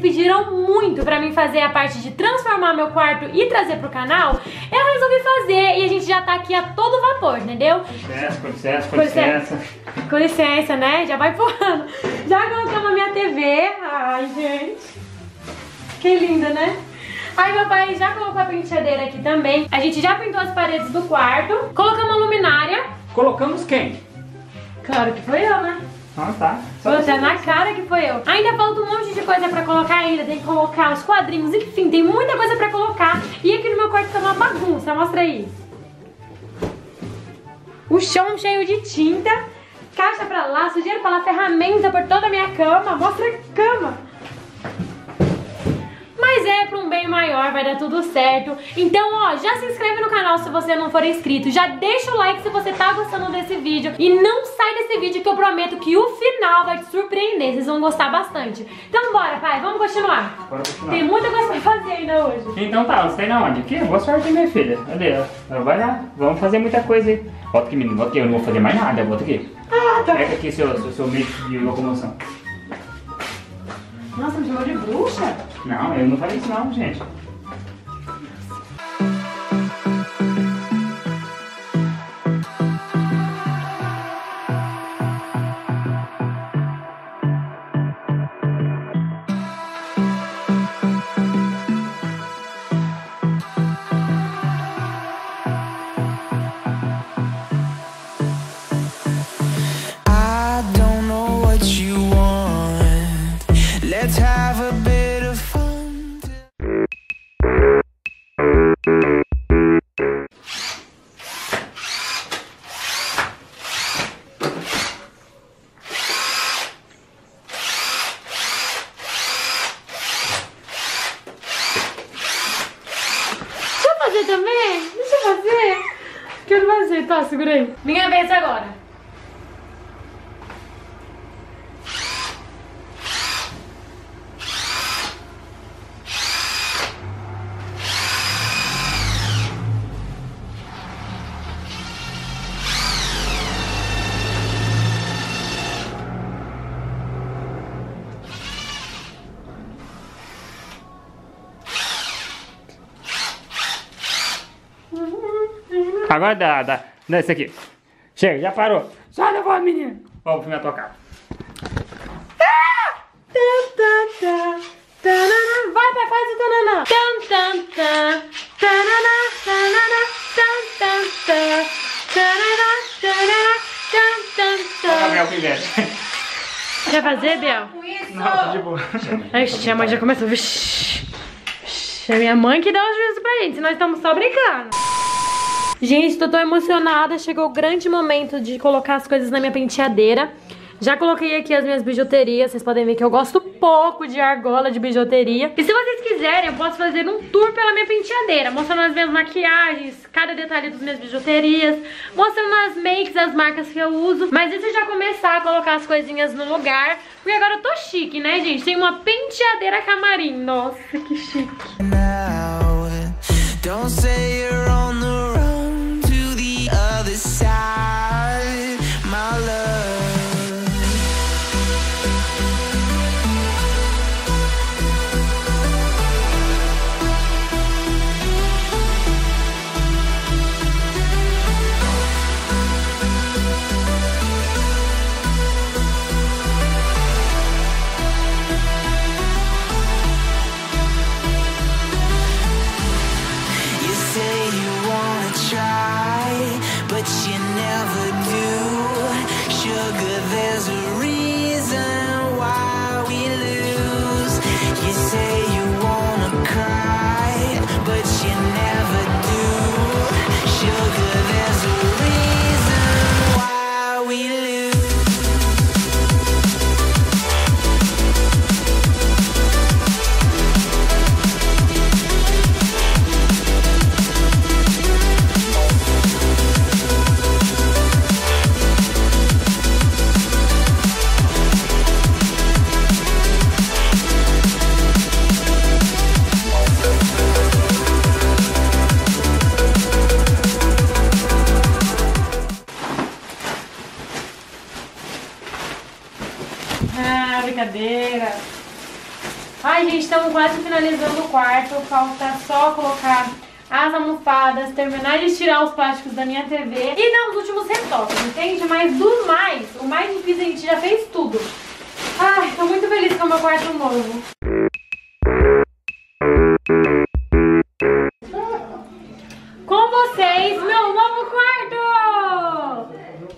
pediram muito pra mim fazer a parte de transformar meu quarto e trazer pro canal, eu resolvi fazer e a gente já tá aqui a todo vapor, entendeu? Com licença, né? Já vai empurrando. Já colocamos a minha TV. Ai, gente. Que linda, né? Aí meu pai já colocou a penteadeira aqui também. A gente já pintou as paredes do quarto. Colocamos a luminária. Colocamos quem? Claro que foi eu, né? Ah, tá. Você na cara que foi eu. Ainda falta um monte de coisa pra colocar ainda. Tem que colocar os quadrinhos, enfim, tem muita coisa pra colocar. E aqui no meu quarto tá uma bagunça, mostra aí. O chão cheio de tinta, caixa pra lá, sujeira pra lá, ferramenta por toda a minha cama. Mostra a cama. Mas é pra um bem maior, vai dar tudo certo. Então, ó, já se inscreve no canal se você não for inscrito. Já deixa o like se você tá gostando desse vídeo. E não sai desse vídeo que eu prometo que o final vai te surpreender. Vocês vão gostar bastante. Então bora, pai, vamos continuar. Bora continuar. Tem muita coisa pra fazer ainda hoje. Então tá, você tá indo aonde? Aqui? Boa sorte, minha filha. Cadê? Vai lá, vamos fazer muita coisa aí. Volta aqui, menino, volta aqui, eu não vou fazer mais nada, volta aqui. Ah, tá. Pega aqui seu meio de locomoção. Nossa, me chamou de bruxa? Não, eu não falei isso não, gente. Let's have a bit of fun. Deixa eu fazer também? Deixa eu fazer. Quero fazer, tá, segura aí. Minha vez agora. Agora dá esse aqui. Chega, já parou. Sai da voz, menina. Ó, o filme a tocar. Vai, pai, faz o tananã. Gabriel Pivete. Quer fazer, Biel? Não, de boa. Ixi, a mãe já começou. Vixi. É minha mãe que dá o juízo pra gente, nós estamos só brincando. Gente, tô tão emocionada. Chegou o grande momento de colocar as coisas na minha penteadeira. Já coloquei aqui as minhas bijuterias. Vocês podem ver que eu gosto pouco de argola, de bijuteria. E se vocês quiserem, eu posso fazer um tour pela minha penteadeira, mostrando as minhas maquiagens, cada detalhe das minhas bijuterias, mostrando as makes, as marcas que eu uso. Mas deixa eu já começar a colocar as coisinhas no lugar, porque agora eu tô chique, né, gente? Tem uma penteadeira camarim. Nossa, que chique. Now, don't say you're on the run to the other side, my love. You said gente, estamos quase finalizando o quarto. Falta só colocar as almofadas, terminar de tirar os plásticos da minha TV e dar os últimos retoques, entende? Mas do mais, o mais difícil a gente já fez tudo. Ai, tô muito feliz com o meu quarto novo. Com vocês, meu novo quarto!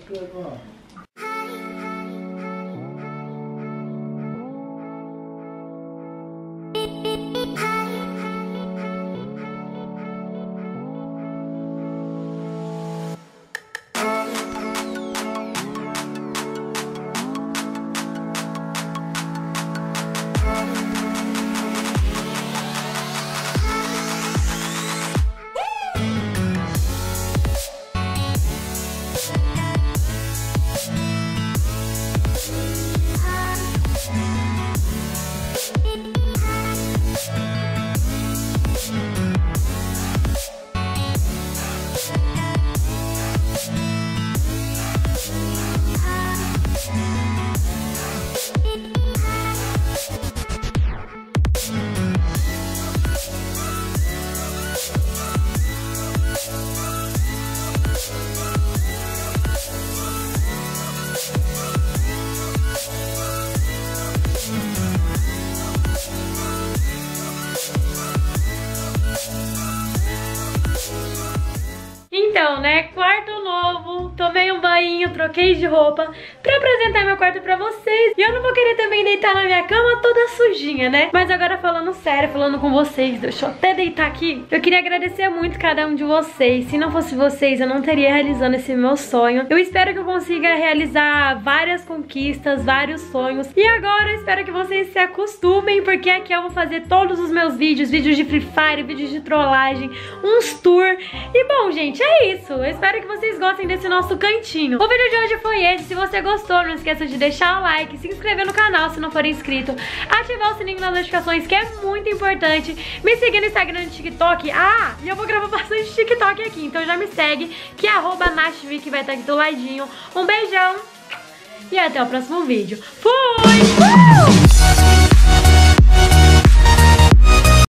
Então, né, quarto novo, tomei um banho, troquei de roupa pra apresentar meu quarto pra vocês. E eu não vou querer também deitar na minha cama toda sujinha, né? Mas agora falando sério, falando com vocês, deixa eu até deitar aqui. Eu queria agradecer muito cada um de vocês. Se não fosse vocês, eu não teria realizando esse meu sonho. Eu espero que eu consiga realizar várias conquistas, vários sonhos. E agora eu espero que vocês se acostumem, porque aqui eu vou fazer todos os meus vídeos de Free Fire, vídeos de trollagem, uns tour. E bom, gente, é isso. Eu espero que vocês gostem desse nosso cantinho. O vídeo de hoje foi esse. Se você gostou, não esqueça de deixar o like, se inscrever no canal se não for inscrito, ativar o sininho das notificações, que é muito importante. Me seguir no Instagram e no TikTok. Ah, e eu vou gravar bastante TikTok aqui, então já me segue, que é @NashVi, que vai estar aqui do ladinho. Um beijão e até o próximo vídeo. Fui!